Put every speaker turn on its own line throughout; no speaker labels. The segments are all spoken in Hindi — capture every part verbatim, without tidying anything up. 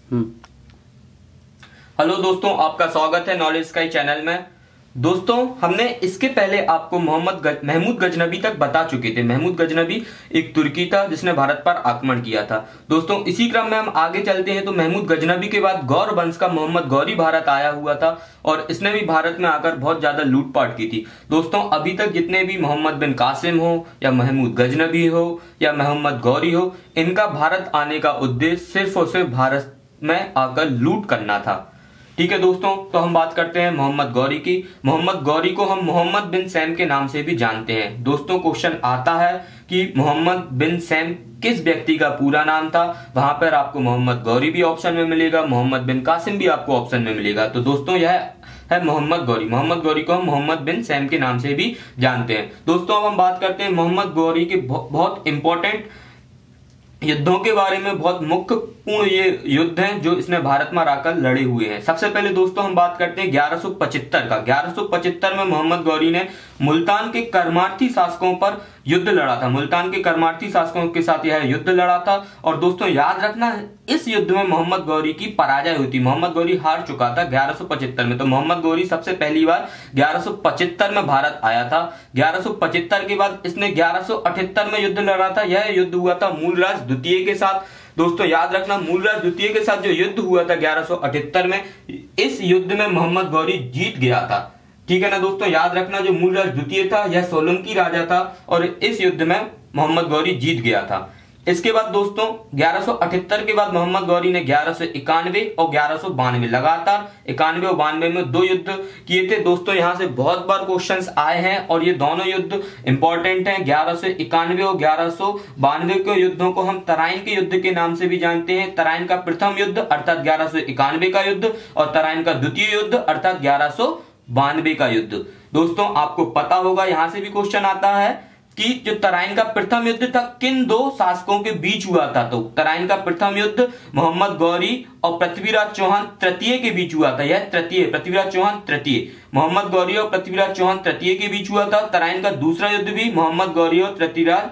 हेलो दोस्तों, आपका स्वागत है नॉलेज स्काई चैनल में। दोस्तों, हमने इसके पहले आपको मोहम्मद गज, महमूद गजनबी तक बता चुके थे। महमूद गजनबी एक तुर्की था जिसने भारत पर आक्रमण किया था। दोस्तों, इसी क्रम में हम आगे चलते हैं तो महमूद गजनबी के बाद गौर वंश का मोहम्मद गौरी भारत आया हुआ था और इसने भी भारत में आकर बहुत ज्यादा लूटपाट की थी। दोस्तों, अभी तक जितने भी मोहम्मद बिन कासिम हो या महमूद गजनबी हो या मोहम्मद गौरी हो, इनका भारत आने का उद्देश्य सिर्फ और सिर्फ भारत में आकर लूट करना था। ठीक है दोस्तों, तो हम बात करते हैं मोहम्मद गौरी की। मोहम्मद गौरी को हम मोहम्मद बिन सैम के नाम से भी जानते हैं। दोस्तों, क्वेश्चन आता है कि मोहम्मद बिन सैम किस व्यक्ति का पूरा नाम था। वहां पर आपको मोहम्मद गौरी भी ऑप्शन में मिलेगा, मोहम्मद बिन कासिम भी आपको ऑप्शन में मिलेगा। तो दोस्तों, यह है मोहम्मद गौरी। मोहम्मद गौरी को हम मोहम्मद बिन सैम के नाम से भी जानते हैं। दोस्तों, अब हम बात करते हैं मोहम्मद गौरी के बहुत इंपॉर्टेंट युद्धों के बारे में। बहुत मुख्य पूर्ण ये युद्ध हैं जो इसने भारत में आकर लड़े हुए हैं। सबसे पहले दोस्तों हम बात करते हैं ग्यारह सौ पचहत्तर का। ग्यारह सौ पचहत्तर में मोहम्मद गौरी ने मुल्तान के कर्मार्थी शासकों पर युद्ध लड़ा था। मुल्तान के कर्मार्थी शासकों के साथ यह युद्ध लड़ा था और दोस्तों याद रखना, इस युद्ध में मोहम्मद गौरी की पराजय हुई थी। मोहम्मद गौरी हार चुका था ग्यारह सौ पचहत्तर में। तो मोहम्मद गौरी सबसे पहली बार ग्यारह सौ पचहत्तर में भारत आया था। ग्यारह सौ पचहत्तर के बाद इसने ग्यारह सौ अठहत्तर में युद्ध लड़ा था। यह युद्ध हुआ था मूलराज द्वितीय के साथ। दोस्तों याद रखना, मूलराज द्वितीय के साथ जो युद्ध हुआ था ग्यारह सौ अठहत्तर में, इस युद्ध में मोहम्मद गौरी जीत गया था। ठीक है ना दोस्तों, याद रखना, जो मूलराज द्वितीय था यह सोलंकी राजा था और इस युद्ध में मोहम्मद गौरी जीत गया था। इसके बाद दोस्तों ग्यारह सौ अठहत्तर के बाद मोहम्मद गौरी ने ग्यारह सौ इक्यानवे और ग्यारह सौ बानवे लगातार इक्यानवे और बानवे में दो युद्ध किए थे। दोस्तों यहां से बहुत बार क्वेश्चंस आए हैं और ये दोनों युद्ध इंपॉर्टेंट हैं। ग्यारह सौ इक्यानवे और ग्यारह सौ बानवे के युद्धों को हम तराइन के युद्ध के नाम से भी जानते हैं। तराइन का प्रथम युद्ध अर्थात ग्यारह सौ इक्यानवे का युद्ध और तराइन का द्वितीय युद्ध अर्थात ग्यारह सौ बानवे का युद्ध। दोस्तों आपको पता होगा, यहां से भी क्वेश्चन आता है कि जो तराइन का प्रथम युद्ध था किन दो शासकों के बीच हुआ था। तो तराइन का प्रथम युद्ध मोहम्मद गौरी और पृथ्वीराज चौहान तृतीय के बीच हुआ था। यह तृतीय, पृथ्वीराज चौहान तृतीय, मोहम्मद गौरी और पृथ्वीराज चौहान तृतीय के बीच हुआ था। तराइन का दूसरा युद्ध भी मोहम्मद गौरी और पृथ्वीराज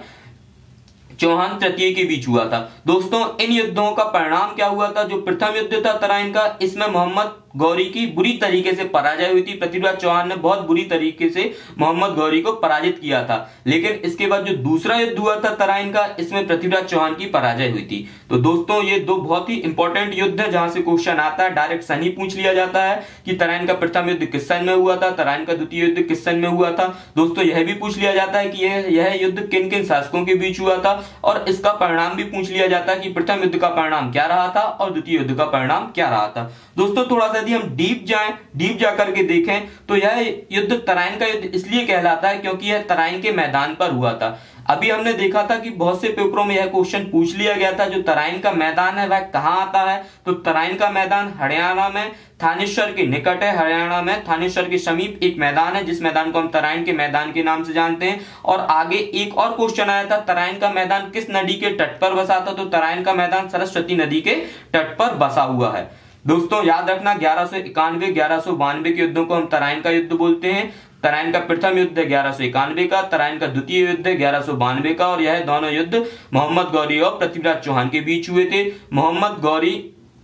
चौहान तृतीय के बीच हुआ था। दोस्तों इन युद्धों का परिणाम क्या हुआ था? जो प्रथम युद्ध था तराइन का, इसमें मोहम्मद गौरी की बुरी तरीके से पराजय हुई थी। पृथ्वीराज चौहान ने बहुत बुरी तरीके से मोहम्मद गौरी को पराजित किया था। लेकिन इसके बाद जो दूसरा युद्ध हुआ था तराइन का, इसमें पृथ्वीराज चौहान की पराजय हुई थी। तो दोस्तों ये दो बहुत ही इंपॉर्टेंट युद्ध है जहां से क्वेश्चन आता है, डायरेक्ट सन ही पूछ लिया जाता है कि तराइन का प्रथम युद्ध किस सन में हुआ था, तराइन का द्वितीय युद्ध किस सन में हुआ था। दोस्तों यह भी पूछ लिया जाता है कि यह यह युद्ध किन किन शासकों के बीच हुआ था और इसका परिणाम भी पूछ लिया जाता है कि प्रथम युद्ध का परिणाम क्या रहा था और द्वितीय युद्ध का परिणाम क्या रहा था। दोस्तों थोड़ा सा यदि हम डीप जाएं, डीप जाकर के देखें तो यह युद्ध तराइन का युद्ध इसलिए कहलाता है क्योंकि यह तराइन के मैदान पर हुआ था। अभी हमने देखा था कि बहुत से पेपरों में यह क्वेश्चन पूछ लिया गया था, जो तराइन का मैदान है वह कहां आता है? तो तराइन का मैदान हरियाणा में थानेश्वर के निकट है। हरियाणा में थानेश्वर के समीप एक मैदान है जिस मैदान को हम तराइन के मैदान के नाम से जानते हैं। और आगे एक और क्वेश्चन आया था, तराइन का मैदान किस नदी के तट पर बसा था? तो तराइन का मैदान सरस्वती नदी के तट पर बसा हुआ है। दोस्तों याद रखना, ग्यारह सौ इक्यानवे ग्यारह सौ बानवे के युद्धों को हम तराइन का युद्ध बोलते हैं। तराइन का प्रथम युद्ध है ग्यारह सौ इक्यानवे का, तराइन का द्वितीय युद्ध है ग्यारह सौ बानवे का और यह दोनों युद्ध मोहम्मद गौरी और पृथ्वीराज चौहान के बीच हुए थे। मोहम्मद गौरी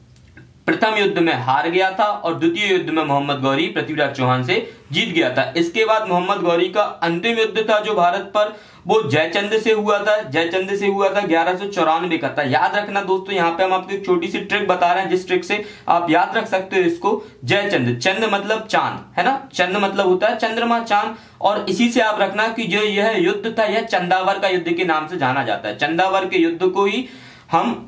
प्रथम युद्ध में हार गया था और द्वितीय युद्ध में मोहम्मद गौरी पृथ्वीराज चौहान से जीत गया था। इसके बाद मोहम्मद गौरी का अंतिम युद्ध था जो भारत पर, वो जयचंद से हुआ था। जयचंद से हुआ था ग्यारह सौ चौरानवे का था। याद रखना दोस्तों, यहाँ पे हम आपको एक छोटी सी ट्रिक बता रहे हैं जिस ट्रिक से आप याद रख सकते हो इसको। जयचंद, चंद मतलब चांद है ना, चंद मतलब होता है चंद्रमा, चांद। और इसी से आप रखना कि जो यह युद्ध था यह चंदावर का युद्ध के नाम से जाना जाता है। चंदावर के युद्ध को ही हम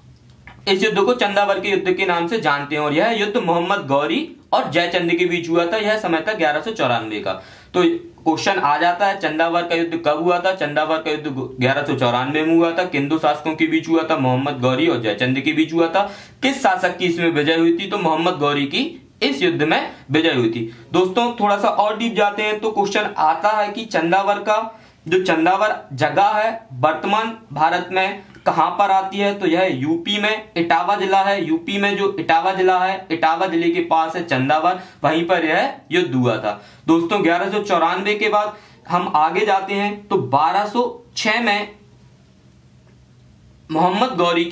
इस युद्ध को चंदावर के युद्ध के नाम से जानते हैं और यह युद्ध मोहम्मद गौरी और जयचंद के बीच हुआ था। यह समय था ग्यारह सौ चौरानवे का। तो क्वेश्चन आ जाता है, चंदावर का युद्ध कब हुआ था? चंदावर का युद्ध ग्यारह सौ चौरानवे में हुआ था। किन दो शासकों के बीच हुआ था? मोहम्मद गौरी और जयचंद के बीच हुआ था। किस शासक की इसमें विजय हुई थी? तो मोहम्मद गौरी की इस युद्ध में विजय हुई थी। दोस्तों थोड़ा सा और डीप जाते हैं तो क्वेश्चन आता है कि चंदावर का जो चंदावर जगह है वर्तमान भारत में कहां पर आती है? तो यह यूपी में इटावा जिला है। यूपी में जो इटावा जिला है, इटावा जिले के पास है चंदावर, वहीं पर यह युद्ध हुआ था। दोस्तों ग्यारह सौ चौरानवे के बाद हम आगे जाते हैं तो बारह सौ छह में मोहम्मद गौरी की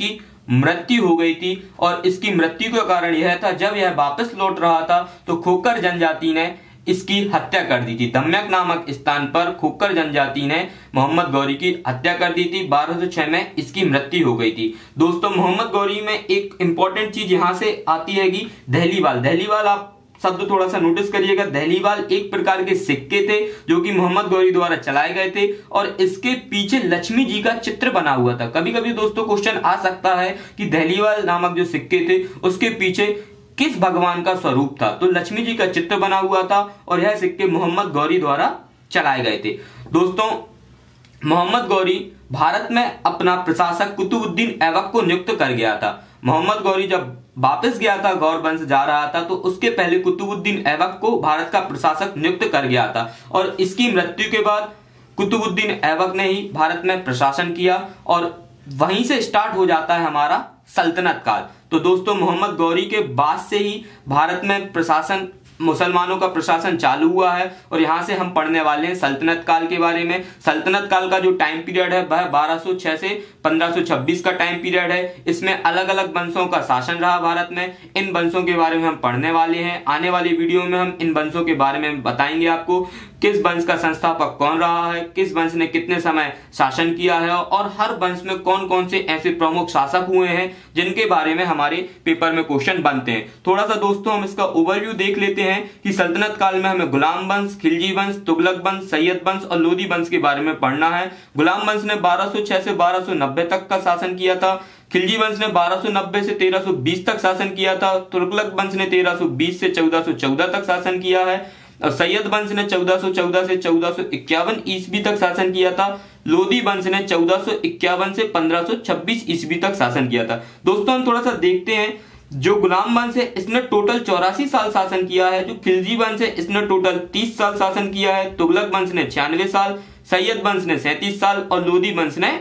मृत्यु हो गई थी। और इसकी मृत्यु का कारण यह था, जब यह वापस लौट रहा था तो खोकर जनजाति ने इसकी हत्या कर दी थी। दम्यक नामक स्थान पर खोकर जनजाति ने मोहम्मद गौरी की हत्या कर दी थी। बारह सौ छह में इसकी मृत्यु हो गई थी। दोस्तों मोहम्मद गौरी में एक इंपॉर्टेंट चीज यहां से आती है कि दहलीवाल, दहलीवाल आप शब्द थोड़ा सा नोटिस करिएगा। दहलीवाल एक प्रकार के सिक्के थे जो कि मोहम्मद गौरी द्वारा चलाए गए थे और इसके पीछे लक्ष्मी जी का चित्र बना हुआ था। कभी कभी दोस्तों क्वेश्चन आ सकता है कि दहलीवाल नामक जो सिक्के थे उसके पीछे किस भगवान का स्वरूप था, तो लक्ष्मी जी का चित्र बना हुआ था और यह सिक्के मोहम्मद गौरी द्वारा चलाए गए थे। दोस्तों मोहम्मद गौरी भारत में अपना प्रशासक कुतुबुद्दीन ऐबक को नियुक्त कर गया था। मोहम्मद गौरी जब वापस गया था, गौर वंश जा रहा था, तो उसके पहले कुतुबुद्दीन ऐबक को भारत का प्रशासक नियुक्त कर गया था और इसकी मृत्यु के बाद कुतुबुद्दीन ऐबक ने ही भारत में प्रशासन किया और वहीं से स्टार्ट हो जाता है हमारा सल्तनत काल। तो दोस्तों मोहम्मद गौरी के बाद से ही भारत में प्रशासन, मुसलमानों का प्रशासन चालू हुआ है और यहां से हम पढ़ने वाले हैं सल्तनत काल के बारे में। सल्तनत काल का जो टाइम पीरियड है वह बारह सौ छह से पंद्रह सौ छब्बीस का टाइम पीरियड है। इसमें अलग अलग वंशों का शासन रहा भारत में। इन वंशों के बारे में हम पढ़ने वाले हैं। आने वाली वीडियो में हम इन वंशों के बारे में बताएंगे आपको, किस वंश का संस्थापक कौन रहा है, किस वंश ने कितने समय शासन किया है और हर वंश में कौन कौन से ऐसे प्रमुख शासक हुए हैं जिनके बारे में हमारे पेपर में क्वेश्चन बनते हैं। थोड़ा सा दोस्तों हम इसका ओवरव्यू देख लेते हैं कि सल्तनत काल में हमें गुलाम वंश, खिलजी वंश, तुगलक वंश, सैयद वंश और लोदी वंश के बारे में पढ़ना है। गुलाम वंश ने बारह सौ छह से बारह सौ नब्बे तक का शासन किया था। खिलजी वंश ने बारह सौ नब्बे से तेरह सौ बीस तक शासन किया था। तुगलक वंश ने तेरह सौ बीस से चौदह सौ चौदह तक शासन किया है और सैयद वंश ने चौदह सौ चौदह से चौदह सौ इक्यावन ईस्वी तक शासन किया था। लोदी वंश ने चौदह सौ इक्यावन से पंद्रह सौ छब्बीस ईस्वी तक शासन किया था। दोस्तों हम थोड़ा सा देखते हैं, जो गुलाम वंश है इसने टोटल चौरासी साल शासन किया है। जो खिलजी वंश है इसने टोटल तीस साल शासन किया है। तुगलक वंश ने छियानवे साल, सैयद वंश ने सैंतीस साल और लोदी वंश ने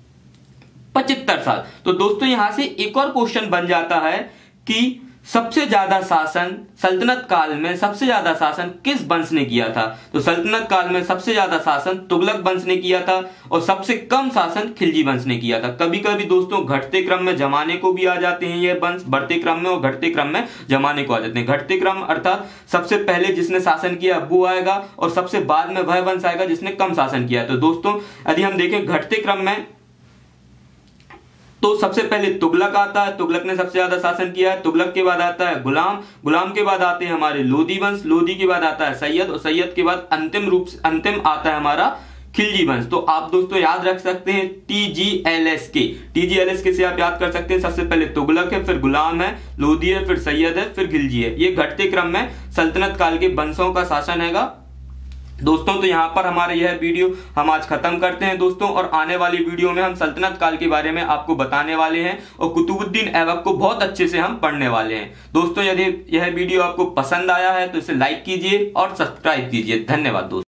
पचहत्तर साल। तो दोस्तों यहां से एक और क्वेश्चन बन जाता है कि सबसे ज्यादा शासन सल्तनत काल में सबसे ज्यादा शासन किस वंश ने किया था। तो सल्तनत काल में सबसे ज्यादा शासन तुगलक वंश ने किया था और सबसे कम शासन खिलजी वंश ने किया था। कभी कभी दोस्तों घटते क्रम में जमाने को भी आ जाते हैं ये वंश, बढ़ते क्रम में और घटते क्रम में जमाने को आ जाते हैं। घटते क्रम अर्थात सबसे पहले जिसने शासन किया वो आएगा और सबसे बाद में वह वंश आएगा जिसने कम शासन किया। तो दोस्तों यदि हम देखें घटते क्रम में तो सबसे पहले तुगलक आता है, तुगलक ने सबसे ज्यादा शासन किया है। तुगलक के बाद आता है गुलाम, गुलाम के बाद आते हैं हमारे लोदी वंश, लोदी के बाद आता है सैयद और सैयद के बाद अंतिम रूप से अंतिम आता है हमारा खिलजी वंश। तो आप दोस्तों याद रख सकते हैं T G L S K, T G L S K से आप याद कर सकते हैं। सबसे पहले तुगलक है, फिर गुलाम है, लोदी है, फिर सैयद है, फिर खिलजी है। ये घटते क्रम में सल्तनत काल के वंशों का शासन हैगा दोस्तों। तो यहाँ पर हमारा यह वीडियो हम आज खत्म करते हैं दोस्तों और आने वाली वीडियो में हम सल्तनत काल के बारे में आपको बताने वाले हैं और कुतुबुद्दीन ऐबक को बहुत अच्छे से हम पढ़ने वाले हैं दोस्तों। यदि यह वीडियो आपको पसंद आया है तो इसे लाइक कीजिए और सब्सक्राइब कीजिए। धन्यवाद दोस्तों।